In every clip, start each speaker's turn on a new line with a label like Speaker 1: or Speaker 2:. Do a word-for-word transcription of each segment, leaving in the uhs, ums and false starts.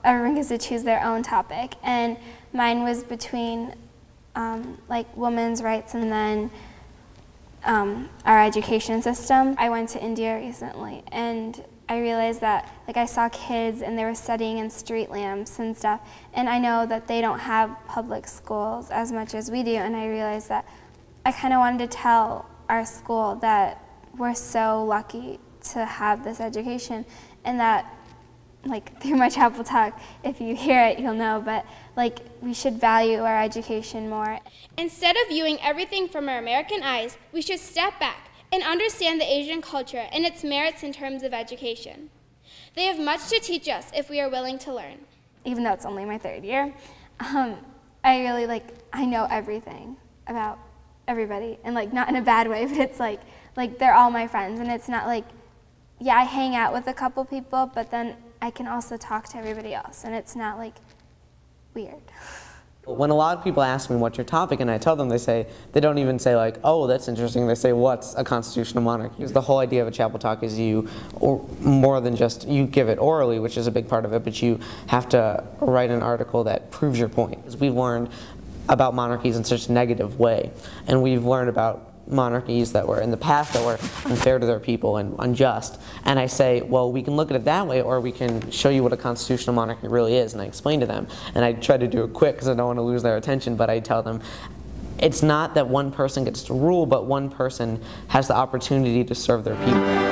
Speaker 1: everyone gets to choose their own topic, and mine was between um, like women's rights and then um, our education system. I went to India recently, and I realized that, like, I saw kids and they were studying in street lamps and stuff, and I know that they don't have public schools as much as we do, and I realized that I kind of wanted to tell our school that we're so lucky to have this education, and that, like, through my chapel talk, if you hear it, you'll know, but, like, we should value our education more.
Speaker 2: Instead of viewing everything from our American eyes, we should step back and understand the Asian culture and its merits in terms of education. They have much to teach us if we are willing to learn.
Speaker 1: Even though it's only my third year, um, I really, like, I know everything about everybody, and, like, not in a bad way, but it's like, like, they're all my friends, and it's not like, yeah, I hang out with a couple people, but then I can also talk to everybody else, and it's not, like, weird.
Speaker 3: When a lot of people ask me what's your topic, and I tell them, they say, they don't even say like, oh, that's interesting. They say, what's a constitutional monarchy? Because the whole idea of a chapel talk is you, or more than just, you give it orally, which is a big part of it, but you have to write an article that proves your point. Because we've learned about monarchies in such a negative way, and we've learned about monarchies that were in the past that were unfair to their people and unjust. And I say, well, we can look at it that way, or we can show you what a constitutional monarchy really is, and I explain to them. And I try to do it quick because I don't want to lose their attention, but I tell them, it's not that one person gets to rule, but one person has the opportunity to serve their people.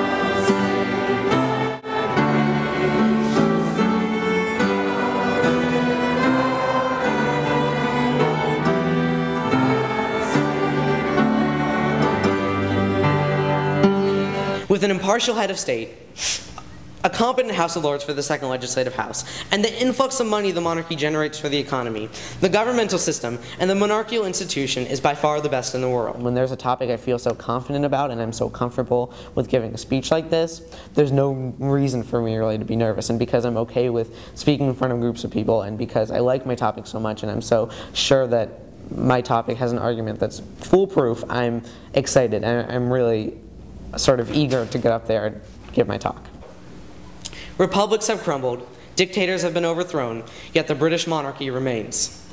Speaker 4: With an impartial head of state, a competent House of Lords for the second legislative house, and the influx of money the monarchy generates for the economy, the governmental system and the monarchical institution is by far the best in the world.
Speaker 3: When there's a topic I feel so confident about and I'm so comfortable with giving a speech like this, there's no reason for me really to be nervous. And because I'm okay with speaking in front of groups of people, and because I like my topic so much and I'm so sure that my topic has an argument that's foolproof, I'm excited and I'm really sort of eager to get up there and give my talk.
Speaker 4: Republics have crumbled, dictators have been overthrown, yet the British monarchy remains.